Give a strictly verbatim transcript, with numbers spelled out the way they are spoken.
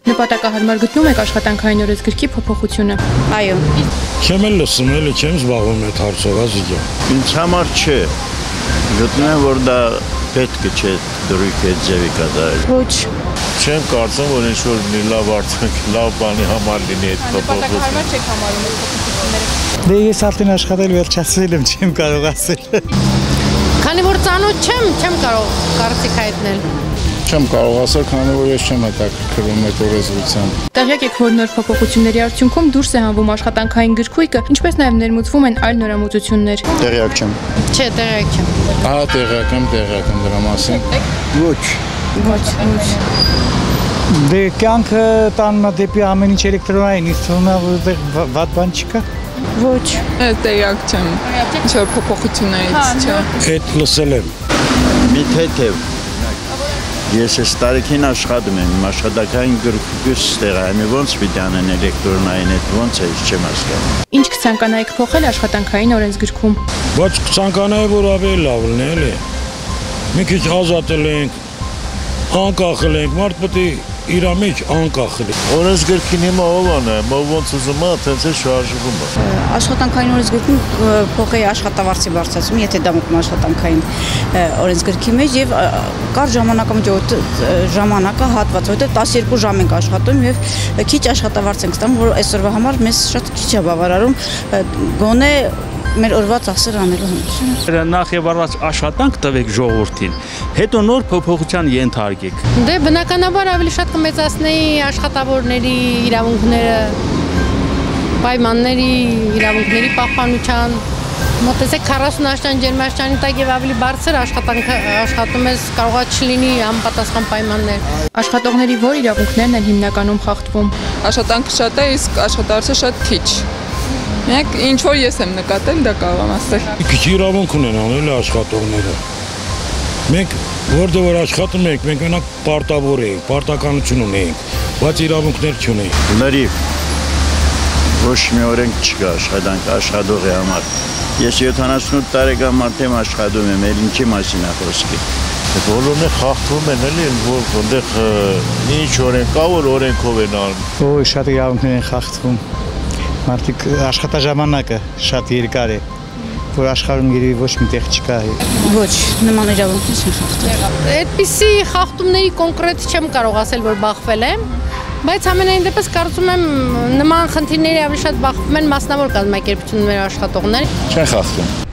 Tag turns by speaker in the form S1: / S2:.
S1: Նպատակահարմար գտնում եք աշխատանքային օրենսգրքի փոփոխությունը։
S2: Այո։
S3: Չեմ էլ լսում, էլի չեմ զբաղվում այդ հարցով, ազիգա։
S4: Ինձ համար չէ։ Գտնում եմ, որ դա պետք չէ դրույթ այդ ձևի կատարել։
S2: Ոչ։
S5: Չեմ կարծում, որ ինչ-որ մի լավ արդյունք, լավ բանի համար լինի այդ փոփոխությունը։
S1: Նպատակահարմար չեք համարում այդ փոփոխությունները։
S6: Դե ես արդեն աշխատել վերջացրել եմ, չեմ կարող ասել։
S7: Քանի որ ծանոթ չեմ, չեմ կարող կարծիք հայտնել։
S8: Չեմ կարող ասել, քանի որ ես չեմ հետաքրքրվում այդ օրենսդրությամբ։
S1: Տեղյակ եք, որ նոր փոփոխությունների արդյունքում դուրս է հանվում աշխատանքային գրքույկը, ինչպես նաև ներմուծվում են այլ նորամուծություններ։
S8: Տեղյակ չեմ։
S7: Չէ, տեղյակ չեմ։
S8: Ահա տեղյակ եմ, տեղյակ եմ դրա մասին։
S6: Ոչ։
S1: Ոչ, ոչ։
S6: Դե կյանքը տաննա դեպի ամեն ինչ էլեկտրոնային, իսկ թվում է, որ այդտեղ վատ բան չկա։
S2: Ոչ։
S9: Տեղյակ չեմ։ Ինչ որ փոփոխություններից չէ։
S3: Այդ լսել եմ։
S4: Մի թեթև։ Ես այս տարիքին աշխատում եմ, իմ աշխատանքային գրքույկս ստեղ է, ոնց պիտի անեն էլեկտրոնային այդ ոնց է, ես չեմ հասկանում։
S1: Ինչ կցանկանայիք փոխել աշխատանքային օրենսգրքում։
S3: Բայց կցանկանայի, որ ավելի լավ լինի, էլի։ Մի քիչ ազատել ենք, անկախել ենք, մարդ պետք է իր մեջ անկախել։
S5: Օրենսգրքին հիմա ով անա, ով ոնց ուզում է, այդպես է շարժվում է։
S2: Աշխատանքային օրենսգրքում փոխի աշխատավարձի բարձրացում, եթե դա մտնում աշխատանքային օրենսգրքի մեջ եւ կար ժամանակամիջոց ժամանակը հատված, որտեղ տասներկու ժամ ենք աշխատում եւ քիչ աշխատավարձ ենք ստանում, որ այսօրվա համար մեզ շատ քիչ է բավարարում, գոնե մեր օրվա ծախսերը անելու համար։
S10: Նախ եւ առաջ աշխատանք տվեք ժողովրդին, հետո նոր փոփոխության ենթարկեք։
S7: Դե բնականաբար ավելի շատ կմեծացնեի աշխատավորների իրավունքները, պայմանների, իրավունքների պահպանության։ Մոտեցեք քառասուն ջերմաշրջանի տակ եւ ավելի բարձր աշխատանք աշխատում ես, կարողա չլինի անպատասխան պայմաններ։
S1: Աշխատողների որ իրավունքներն են հիմնականում խախտվում։
S9: Աշխատանքը շատ է, իսկ աշխատավարձը շատ քիչ։ Մենք ինչ որ ես եմ նկատել, դա կարող եմ ասել։
S3: Քիչ իրավունք ունեն անել աշխատողները։ Մենք որտեղ որ աշխատում ենք, մենք մենակ պարտավոր ենք, պարտականություն ունենք, բայց իրավունքներ չունենք։
S4: Լրիվ ոչ մի օրենք չկա աշխատանք աշխատողի համար։ Ես յոթանասունութ տարեկան մարդ եմ աշխատում եմ, էլ ինչի մասին է խոսքը։
S5: Բոլորն է խախտվում են, էլի, որ այնտեղ ինչ օրենք կա, որ օրենքով են անում։
S6: Ոյ, շատ իրավունքներ են խախտվում։ Մարդիկ աշխատաժամանակը շատ երկար է, որ աշխարհում երևի ոչ մի տեղ չկա։
S2: Ոչ, նման իրավունքներ չեն խախտում։
S7: Այդպիսի խախտումների կոնկրետ չեմ կարող ասել, որ բախվել եմ, բայց ամենայն դեպս կարծում եմ նման խնդիրների ավելի շատ բախվում են մասնավոր կազմակերպությունների աշխատողներ։
S8: Չեն խախտում։